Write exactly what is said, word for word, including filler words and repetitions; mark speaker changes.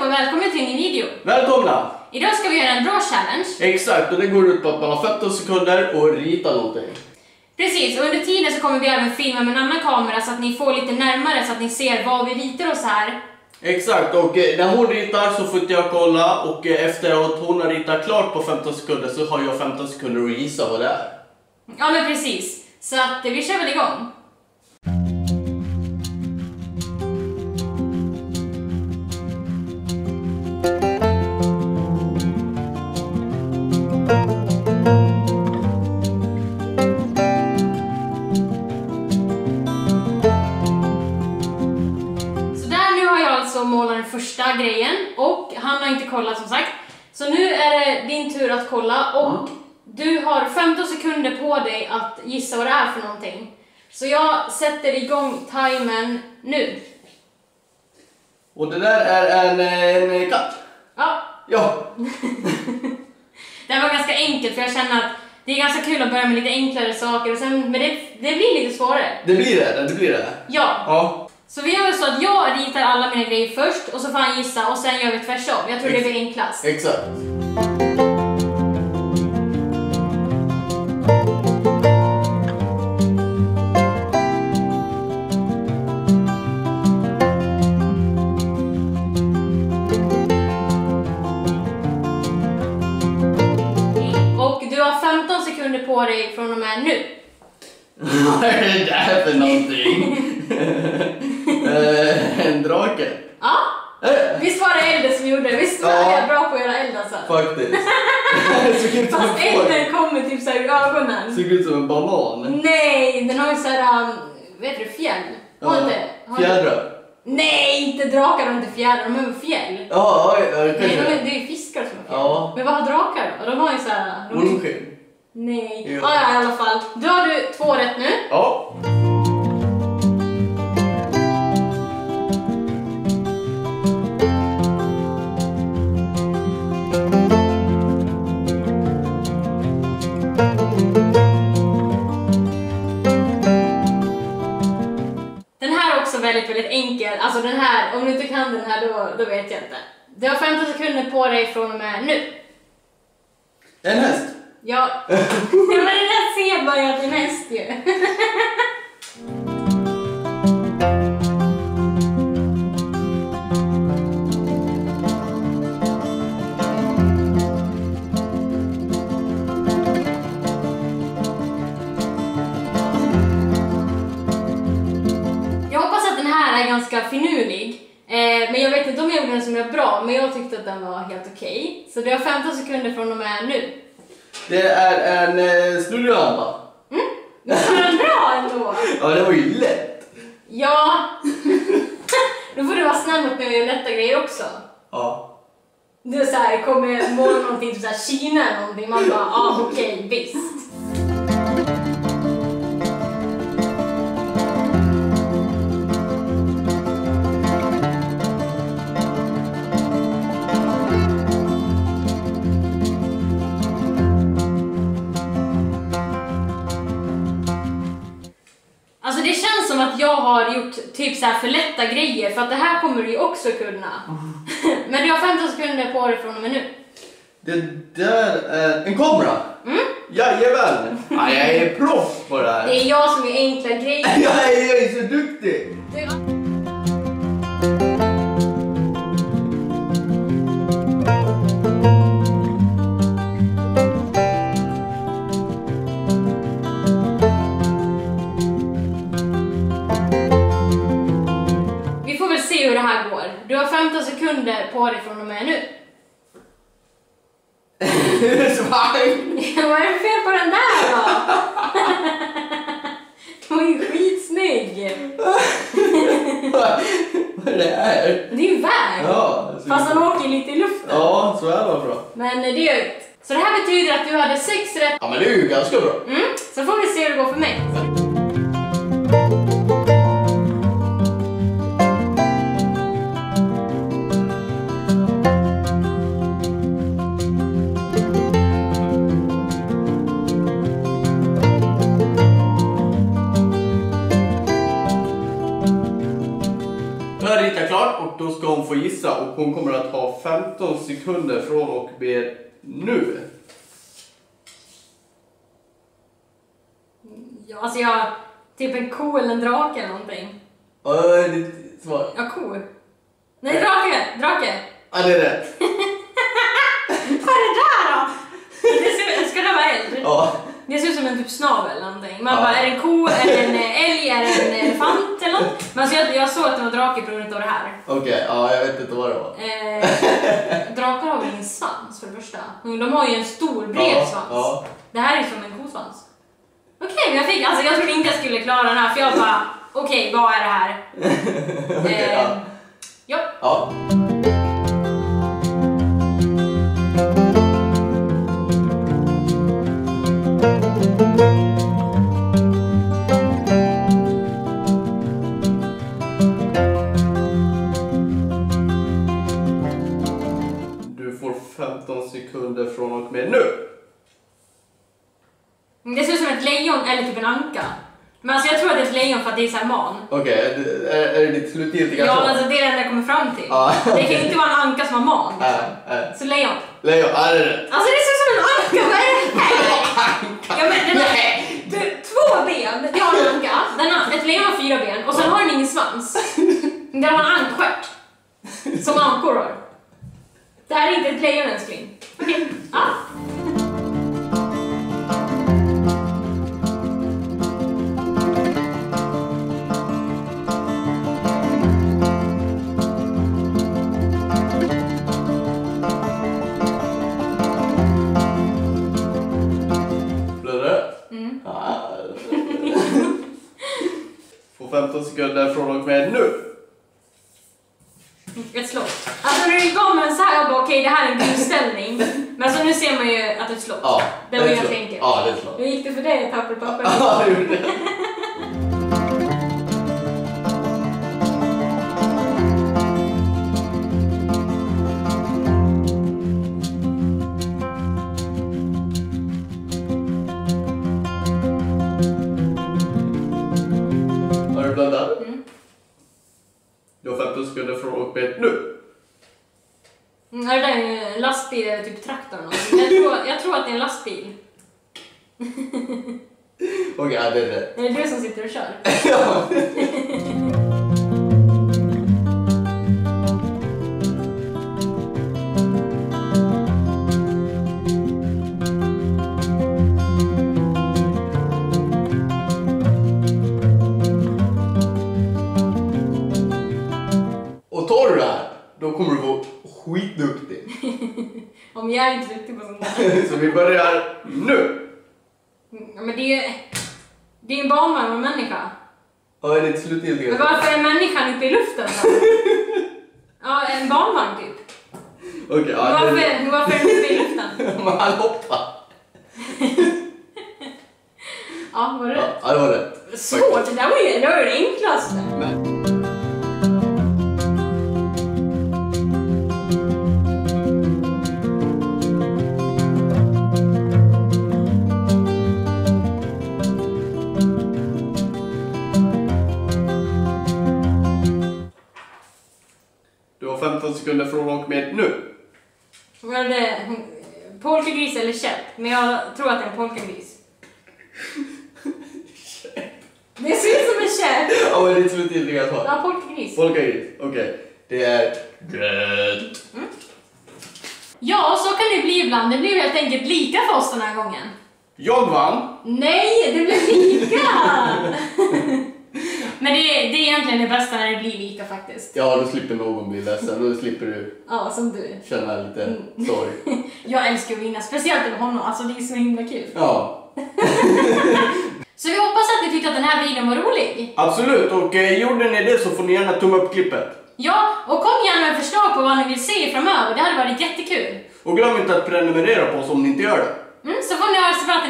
Speaker 1: och välkommen till en ny video.
Speaker 2: Välkomna!
Speaker 1: Idag ska vi göra en bra challenge.
Speaker 2: Exakt, och det går ut på att man har femton sekunder och rita någonting.
Speaker 1: Precis, och under tiden så kommer vi även filma med en annan kamera så att ni får lite närmare så att ni ser vad vi ritar oss här.
Speaker 2: Exakt, och när hon ritar så får inte jag kolla, och efter att hon har ritat klart på femton sekunder så har jag femton sekunder att gissa vad det är.
Speaker 1: Ja men precis, så att vi kör väl igång. Måla den första grejen och han har inte kollat som sagt. Så nu är det din tur att kolla och mm. du har femton sekunder på dig att gissa vad det är för någonting. Så jag sätter igång timern nu.
Speaker 2: Och det där är en, en katt?
Speaker 1: Ja.
Speaker 2: Ja.
Speaker 1: Det var ganska enkelt för jag känner att det är ganska kul att börja med lite enklare saker och sen, men det, det blir lite svårare.
Speaker 2: Det blir det, det blir det.
Speaker 1: Ja.
Speaker 2: Ja.
Speaker 1: Så vi gör så att jag ritar alla mina grejer först och så får han gissa och sen gör vi tvärsom. Jag tror Ex det blir enklast.
Speaker 2: Exakt.
Speaker 1: Och du har femton sekunder på dig från och med nu.
Speaker 2: Vad är det där för någonting? uh, en drake.
Speaker 1: Ja, uh. Visst var det elden som gjorde det? Visst var ja. jag bra på att göra eld alltså?
Speaker 2: Faktiskt.
Speaker 1: Fast elden kommer typ såhär ur ögonen.
Speaker 2: Såg ut som en banan.
Speaker 1: Nej, den har ju såhär, um, vet du, fjäll. Har
Speaker 2: ja.
Speaker 1: inte? Har
Speaker 2: fjädrar.
Speaker 1: Nej, inte drakar och inte fjädrar, de är fjäll.
Speaker 2: Ja, ja,
Speaker 1: Nej, de är, det är fiskar som är fjäll. Ja. Men vad har drakar då? De har ju såhär...
Speaker 2: Ormskinn.
Speaker 1: Nej. Ja. Ah, ja, i alla fall. Då har du två rätt nu.
Speaker 2: Ja.
Speaker 1: Den här är också väldigt, väldigt enkel. Alltså den här, om du inte kan den här då, då vet jag inte. Du har femton sekunder på dig från och med nu.
Speaker 2: En häst.
Speaker 1: Ja, ja men det där ser man ju att det är en häst ju. Jag hoppas att den här är ganska finurlig. Eh, men jag vet inte om jag gjorde den som är bra, men jag tyckte att den var helt okej. Okay. Så du har femton sekunder från och med nu.
Speaker 2: Det är en eh, snurrlampa.
Speaker 1: Mm, det var bra ändå.
Speaker 2: Ja, det var ju lätt.
Speaker 1: Ja. Då får du vara snäll mot mig och göra lätta grejer också.
Speaker 2: Ja.
Speaker 1: Du är såhär, kommer måla någonting, typ såhär Kina eller någonting. Man bara, ja ah, okej, okay, visst. Alltså det känns som att jag har gjort typ så här för lätta grejer, för att det här kommer du ju också kunna. Mm. Men du har femton sekunder på dig från och med nu.
Speaker 2: Det där är en kamera.
Speaker 1: Mm?
Speaker 2: Jajamän. Ja, jag är proff på det här.
Speaker 1: Det är jag som är enkla grejer.
Speaker 2: Jag är, jag är så duktig.
Speaker 1: Det... hur det här går. Du har femton sekunder på dig från och med nu. Vad är det fel på den där då? Den var ju skitsnygg.
Speaker 2: Vad är det här?
Speaker 1: Det är ju väg.
Speaker 2: Ja,
Speaker 1: fast han åker lite i luften.
Speaker 2: Ja, så är det bra.
Speaker 1: Men det är ju... Så det här betyder att du hade sex rätt.
Speaker 2: Ja, men det är ju ganska bra.
Speaker 1: Mm, så får vi se hur det går för mig.
Speaker 2: Nu har jag ritat klart och då ska hon få gissa gissa och hon kommer att ha femton sekunder från och med nu.
Speaker 1: Ja, alltså jag... Typ en ko eller en drake eller någonting.
Speaker 2: Ja, det är ditt svar.
Speaker 1: Ja, ko. Nej, drake! Drake!
Speaker 2: Ja, det är rätt.
Speaker 1: Vad är det där då? Det ser, ska det vara eld?
Speaker 2: Ja.
Speaker 1: Det ser ut som en typ snavel eller någonting. Man
Speaker 2: Ja.
Speaker 1: bara, är det en ko, är det en älg, är det en elefant eller något? Men alltså jag, jag såg att det var drake på grund av det här.
Speaker 2: Okej, okay, ja, jag vet inte vad det var.
Speaker 1: Eh, drakar har väl ingen svans för det första. De har ju en stor, bred
Speaker 2: Ja,
Speaker 1: svans.
Speaker 2: ja.
Speaker 1: Det här är som en kosvans. Okej, okay, men jag fick, alltså jag trodde inte jag skulle klara den här för jag bara, okej, okay, vad är det här?
Speaker 2: Okay,
Speaker 1: eh,
Speaker 2: ja.
Speaker 1: Ja.
Speaker 2: Ja. Du får femton sekunder från och med nu.
Speaker 1: Det ser ut som ett lejon eller typ en anka. Men alltså jag tror att det är ett lejon för att det är så här man.
Speaker 2: Okej, okay, är, är det ditt slutgiltiga
Speaker 1: Ja,
Speaker 2: svar?
Speaker 1: alltså det är det enda jag kommer fram till.
Speaker 2: Ja,
Speaker 1: det
Speaker 2: okay.
Speaker 1: kan ju inte vara en anka som har man. Liksom.
Speaker 2: Äh, äh.
Speaker 1: Så lejon.
Speaker 2: Lejon, ja det är rätt.
Speaker 1: Alltså det ser ut som en anka, vad är det här? Ja, men den har du, två ben, det har en anka. Den har, ett lejon har fyra ben och sen har den ingen svans. Den har en ankstjärt. Som ankor har. Det här är inte ett lejon älskling. Okej, okay. Ja.
Speaker 2: Får femton sekunder från och med nu.
Speaker 1: Ett slott. Alltså när du gav mig så här, jag bara okej, okay, det här är en grundställning. Men så nu ser man ju att det är ett slott.
Speaker 2: Ja,
Speaker 1: det var ganska enkelt.
Speaker 2: Ja, det är ett slott.
Speaker 1: Hur gick det för dig, tapper papper?
Speaker 2: Ja, det gjorde det. Har du blandat?
Speaker 1: Mm.
Speaker 2: Du har femton sekunder från och med nu.
Speaker 1: Mm, är det där en lastbil eller typ traktor? Jag tror, jag tror att det är en lastbil.
Speaker 2: Okej, okay, ja, det är rätt.
Speaker 1: Är det du som sitter och kör?
Speaker 2: Ja. Och tar du det här, då kommer du vara skitduktig.
Speaker 1: Om jag är inte duktig på sånt där.
Speaker 2: Så vi börjar nu.
Speaker 1: Ja, men det är ju... Det är en barnvagn och en människa.
Speaker 2: Ja, är det ett slutgiltigt?
Speaker 1: Men varför är människan uppe i luften då? Ja, en barnvagn typ.
Speaker 2: Okej, okay, ja,
Speaker 1: varför,
Speaker 2: det...
Speaker 1: varför är den uppe i luften?
Speaker 2: Men han hoppar.
Speaker 1: Ja, var det rätt?
Speaker 2: Ja, det var rätt.
Speaker 1: Svårt, det där var ju det, var ju det enklaste.
Speaker 2: Men... Du har femton sekunder från och med nu.
Speaker 1: Var det polkagris eller käpp? Men jag tror att det är en polkagris. Det ser ut som en käpp.
Speaker 2: Ja, men det är ett slutgiltiga svar.
Speaker 1: Ja, polkagris.
Speaker 2: Polkagris, okej. Okay. Det är rätt.
Speaker 1: Mm. Ja, så kan det bli ibland. Det blir helt enkelt lika för oss den här gången.
Speaker 2: Jag vann.
Speaker 1: Nej, det blir lika! Men det är, det är egentligen det bästa när det blir lika faktiskt.
Speaker 2: Ja, då slipper någon bli ledsen. Då slipper du
Speaker 1: Ja, som du.
Speaker 2: känna lite
Speaker 1: Mm.
Speaker 2: sorg.
Speaker 1: Jag älskar att vinna, speciellt med honom. Alltså det är så himla kul.
Speaker 2: Ja.
Speaker 1: Så vi hoppas att ni tyckte att den här videon var rolig.
Speaker 2: Absolut, och eh, gjorde ni det så får ni gärna tumma upp klippet.
Speaker 1: Ja, och kom gärna med förslag på vad ni vill se framöver. Det hade varit jättekul.
Speaker 2: Och glöm inte att prenumerera på oss om ni inte gör det.
Speaker 1: Mm, så får ni höra så